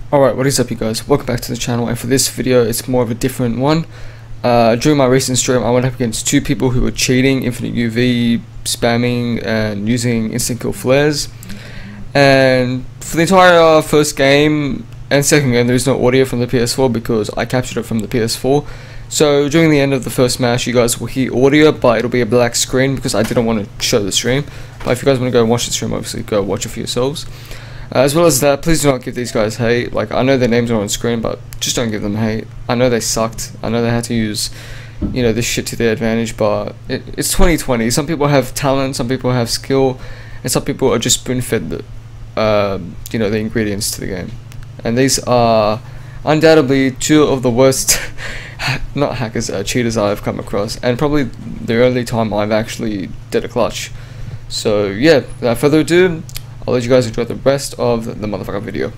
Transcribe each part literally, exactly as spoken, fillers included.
Alright, what is up you guys? Welcome back to the channel, and for this video it's more of a different one. Uh, during my recent stream I went up against two people who were cheating, infinite U V, spamming and using instant kill flares. And for the entire first game and second game there is no audio from the P S four because I captured it from the P S four. So during the end of the first match you guys will hear audio, but it'll be a black screen because I didn't want to show the stream. But if you guys want to go and watch the stream, obviously go watch it for yourselves. Uh, as well as that, please do not give these guys hate. Like, I know their names are on screen, but just don't give them hate. I know they sucked. I know they had to use, you know, this shit to their advantage, but it, it's twenty twenty. Some people have talent, some people have skill, and some people are just spoon-fed the, uh, you know, the ingredients to the game. And these are undoubtedly two of the worst, not hackers, uh, cheaters I've come across, and probably the only time I've actually did a clutch. So yeah, without further ado, I'll let you guys enjoy the rest of the motherfucking video.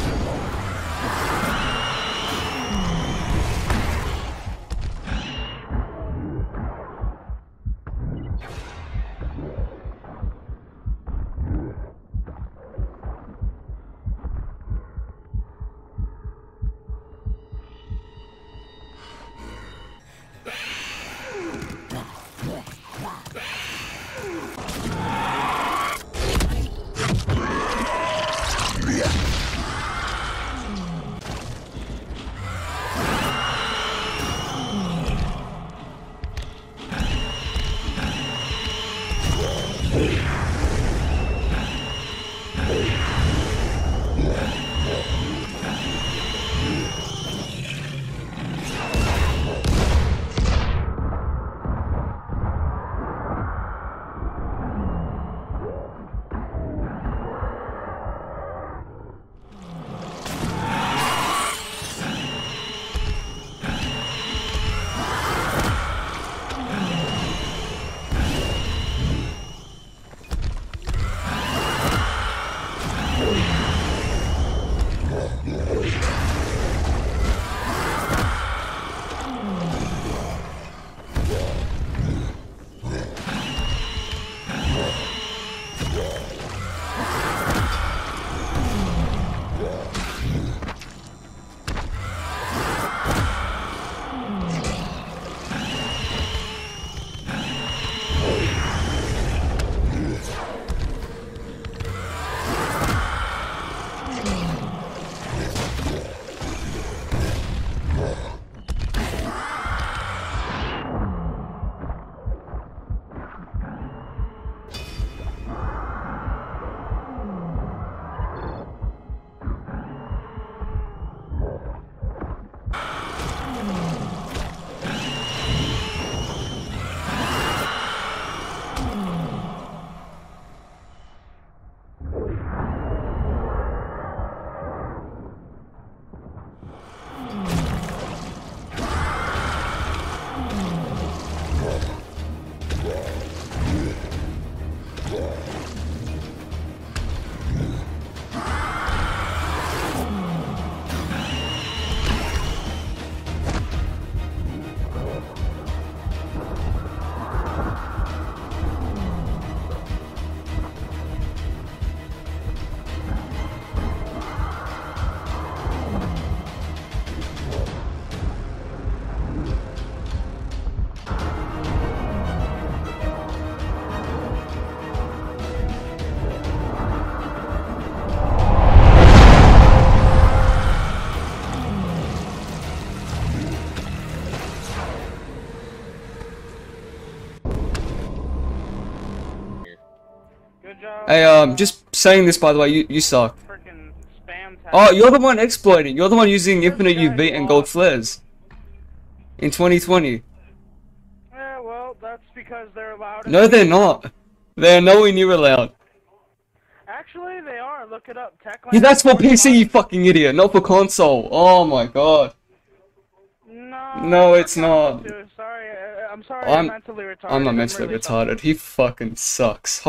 Hey, um, just saying this by the way, you, you suck. Oh, you're the one exploiting. You're the one using infinite U V and gold flares. In twenty twenty. Yeah, well, that's because they're allowed. No, they're not. They're nowhere near allowed. Actually, they are. Look it up. Yeah, that's for P C, you fucking idiot, not for console. Oh my god. No. No, it's not. Sorry, I'm sorry. I'm I'm mentally retarded. I'm not mentally really retarded. sorry. He fucking sucks.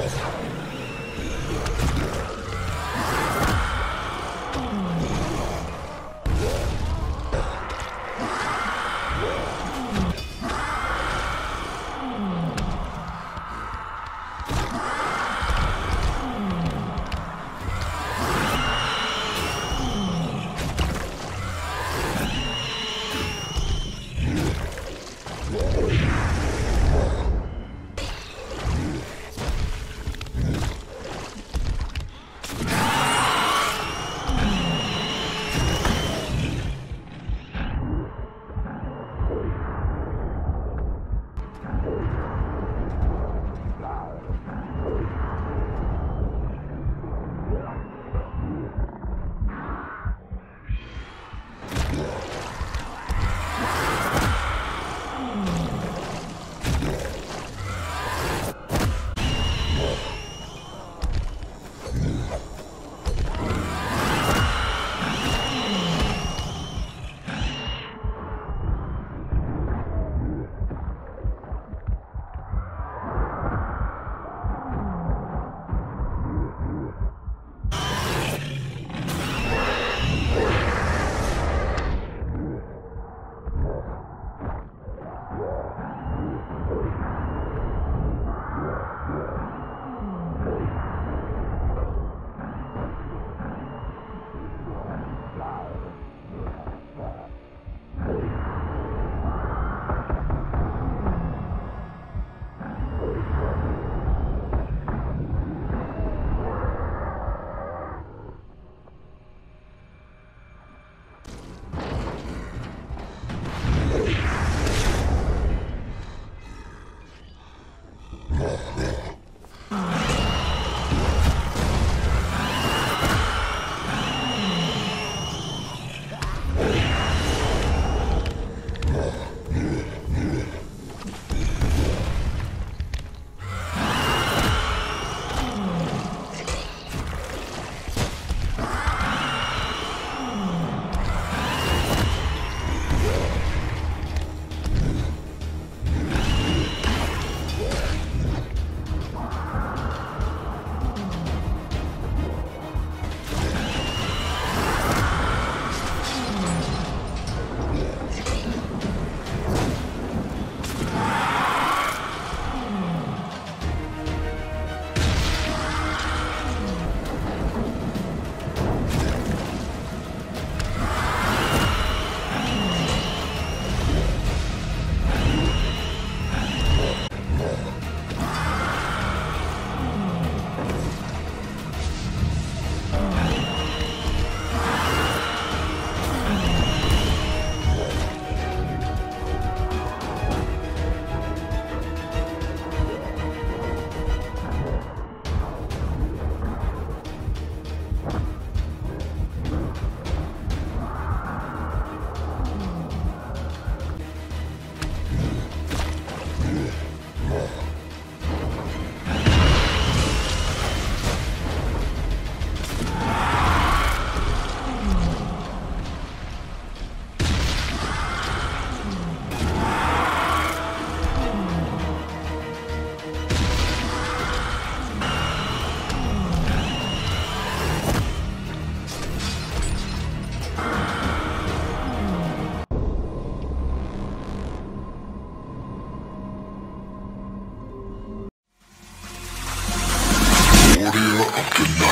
Audio of the night.